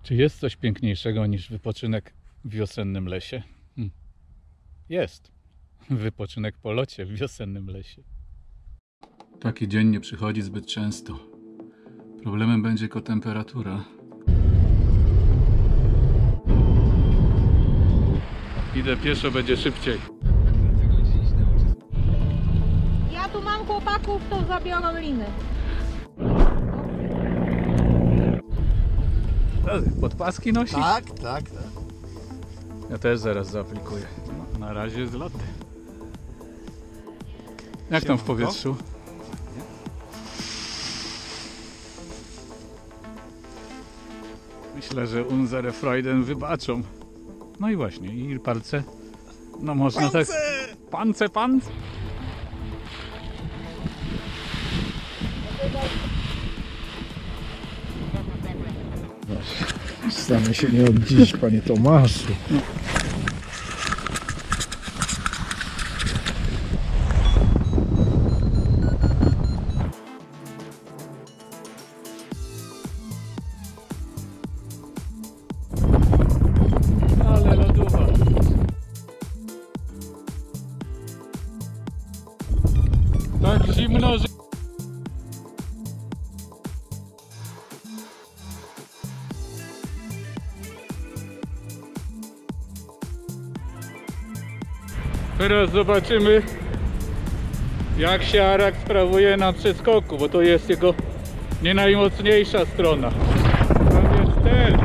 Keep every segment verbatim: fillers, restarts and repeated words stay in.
Czy jest coś piękniejszego niż wypoczynek w wiosennym lesie? Hm. Jest. Wypoczynek po locie w wiosennym lesie. Taki dzień nie przychodzi zbyt często. Problemem będzie tylko temperatura. Idę pieszo, będzie szybciej. Ja tu mam chłopaków, to zabiorą liny. Podpaski nosisz? Tak, tak, tak. Ja też zaraz zaaplikuję. No, na razie zloty. Jak tam w powietrzu? Myślę, że unsere Freuden wybaczą. No i właśnie, i palce. No można tak... Pance, pance! Stamy się nie od dziś, panie Tomaszu. Ale lodowa. Tak zimno, że... Teraz zobaczymy, jak się Arak sprawuje na przeskoku, bo to jest jego nie najmocniejsza strona. Tam jest ten.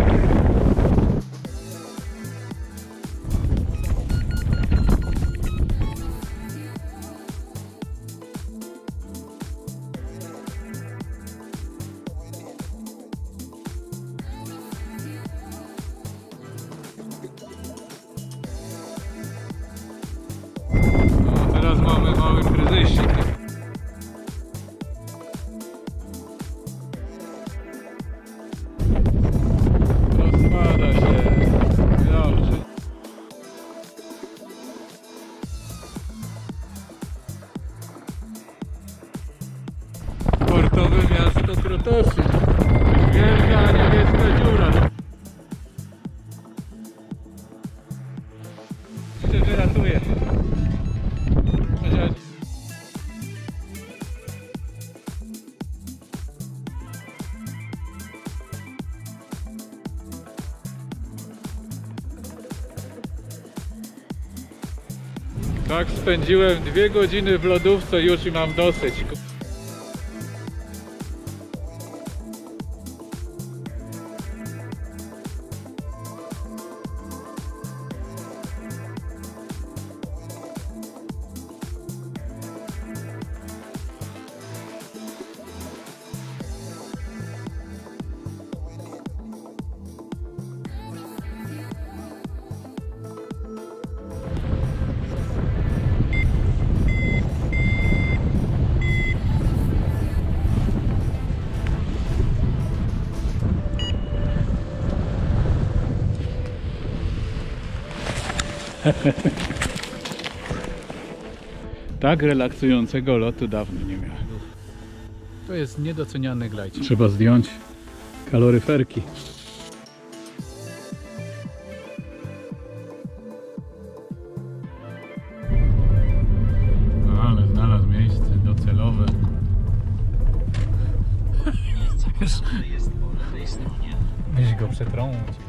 Teraz mamy mały kryzysik. Rozpada się. Dobrze. Portowe miasto Krotoszy. Wielka niebieska dziura. Się wyratuje. Tak spędziłem dwie godziny w lodówce już i mam dosyć. Tak relaksującego lotu dawno nie miałem. To jest niedoceniany glajcik. Trzeba zdjąć kaloryferki. Ale znalazł miejsce docelowe. Weź go przetrąć.